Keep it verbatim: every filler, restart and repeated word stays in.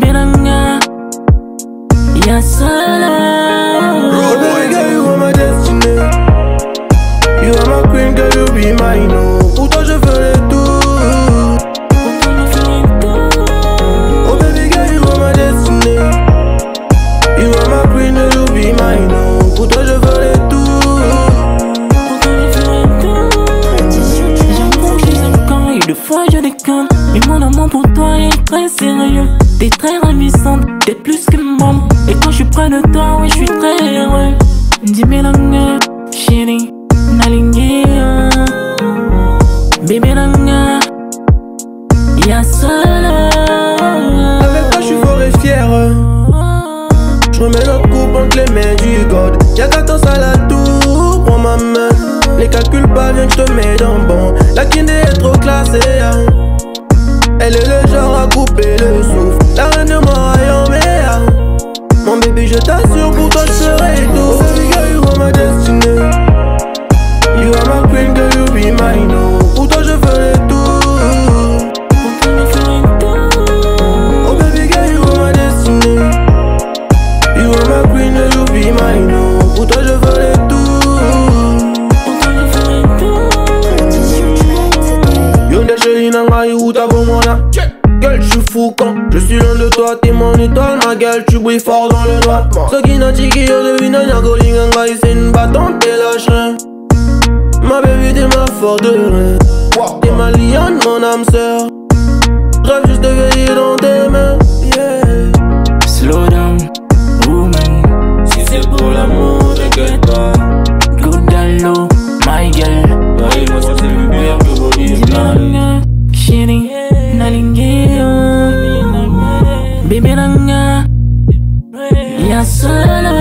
Baby nanga, ya solo. Oh baby girl, you are my destiny. You are my queen, girl, you be mine. Oh, pour toi je ferai tout. Oh baby girl, you are my destiny. You are my queen, girl, you be mine. Oh, pour toi je ferai tout. Deux fois je déconne, mais mon amour pour toi est très sérieux. T'es très ravissante, t'es plus que bon. Et quand je suis près de toi, oui je suis très heureux. Dis-moi l'anga, chérie, nalingue. Bébé l'anga, y'a seul. Avec toi je suis fort et fier. Je remets notre coupe entre les mains du God. Y'a quatorze à la tour, prends ma main. Les calculs pas, viens que je te mets dans bon. La Kinde est trop classée, hein. Elle est le genre à couper le souffle. La reine de mon royaume, hein. Mon bébé, je t'assure, pour toi je ferai tout. Baby girl, you are my destiny. You are my queen, girl, you be mine. Oh, pour toi je ferai tout. Oh baby girl, you are my destiny. You are my queen, girl, you be mine. Oh, pour toi je ferai tout. Girl, je suis fou quand je suis loin de toi, t'es mon étoile, ma gueule, tu brilles fort dans le noir. Ce qui n'a dit qu'il y a devine un yagoling, c'est une battante, t'es lâche. Ma baby, t'es ma forteresse. T'es ma lionne, mon âme sœur. Rêve juste de veiller dans tes mains. Yeah. Slow down, woman. Si c'est pour l'amour, t'inquiète pas. Good allo, my girl. Ouais, moi ça c'est le meilleur que vous dites. Chérie, nalingue. Bébé nanga, ya solo.